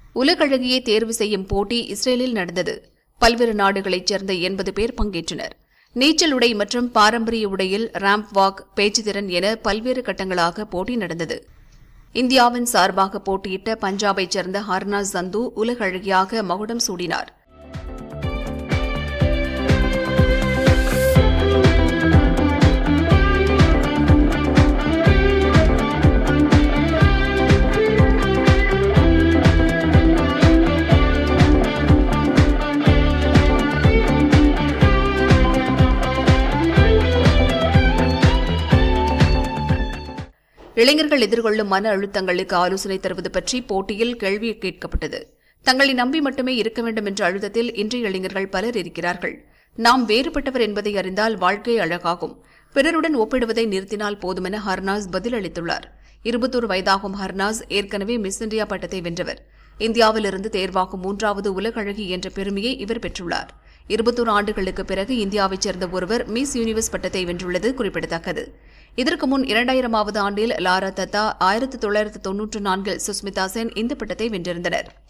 உலகழகியை தேர்வு செய்யும் போட்டி இஸ்ரேலில் நடந்தது. பல்வேறு நாடுகளைச் சேர்ந்த 80 பேர் பங்கேற்றனர். நீச்சல் உடை மற்றும் பாரம்பரிய உடையில் ராம்ப் வாக், பேச்சுத்திறன் என பல்வேறு கட்டங்களாக போட்டி நடந்தது. இந்தியாவின் சார்பாக போட்டியிட்ட பஞ்சாபைச் சேர்ந்த ஹர்னாஸ் சந்து உலகழகியாக மகுடம் சூடினார். இளைஞர்கள் எதிர்கொள்ளும் மன அழுத்தங்களுக்கு ஆலோசனை தருவது பற்றி போட்டியில் கேள்வி கேட்கப்பட்டது. தங்களை நம்பி மட்டுமே இருக்க வேண்டும் என்ற அழுத்தத்தில் இன்றைய இளைஞர்கள் பலர் இருக்கிறார்கள். நாம் வேறுபட்டவர் என்பதை அறிந்தால் வாழ்க்கை அழகாகும். பிறருடன் ஒப்பிடுவதை நிறுத்தினால் போதுமென ஹர்னாஸ் பதிலளித்துள்ளார். 21 வயதாகும் ஹர்னாஸ் ஏற்கனவே மிஸ் இந்தியா பட்டத்தை வென்றவர். இந்தியாவிலிருந்து தேர்வாகும் 3வது உலகழகி என்ற பெருமையை இவர் பெற்றுள்ளார். 21 ஆண்டுகளுக்கு பிறகு இந்தியாவைச் சேர்ந்த ஒருவர் மிஸ் யூனிவர்ஸ் பட்டத்தை வென்றுள்ளது குறிப்பிடத்தக்கது. இதற்கு முன் 2000வது ஆண்டில் லாரா தத்தா, 1994இல் சுஸ்மிதா சென் இந்த பட்டத்தை வென்றிருந்தனர்.